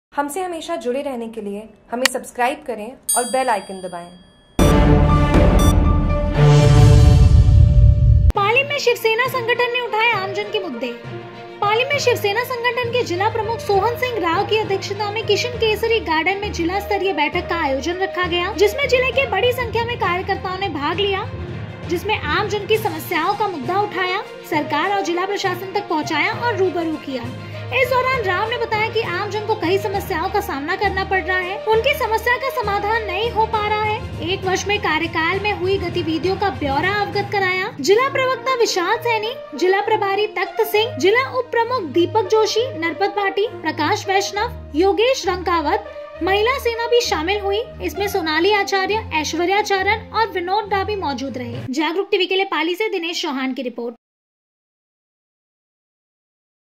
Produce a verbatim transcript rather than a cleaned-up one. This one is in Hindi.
हमसे हमेशा जुड़े रहने के लिए हमें सब्सक्राइब करें और बेल आइकन दबाएं। पाली में शिवसेना संगठन ने उठाए आमजन के मुद्दे। पाली में शिवसेना संगठन के जिला प्रमुख सोहन सिंह राव की अध्यक्षता में किशन केसरी गार्डन में जिला स्तरीय बैठक का आयोजन रखा गया, जिसमें जिले के बड़ी संख्या में कार्यकर्ताओं ने भाग लिया, जिसमें आमजन की समस्याओं का मुद्दा उठाया, सरकार और जिला प्रशासन तक पहुंचाया और रूबरू किया। इस दौरान राव ने बताया कि आमजन को कई समस्याओं का सामना करना पड़ रहा है, उनकी समस्या का समाधान नहीं हो पा रहा है। एक वर्ष में कार्यकाल में हुई गतिविधियों का ब्यौरा अवगत कराया। जिला प्रवक्ता विशाल सैनी, जिला प्रभारी तख्त सिंह, जिला उप प्रमुख दीपक जोशी, नरपत भाटी, प्रकाश वैष्णव, योगेश रंकावत, महिला सेना भी शामिल हुई। इसमें सोनाली आचार्य, ऐश्वर्या चारण और विनोद डाबी मौजूद रहे। जागरूक टीवी के लिए पाली से दिनेश चौहान की रिपोर्ट।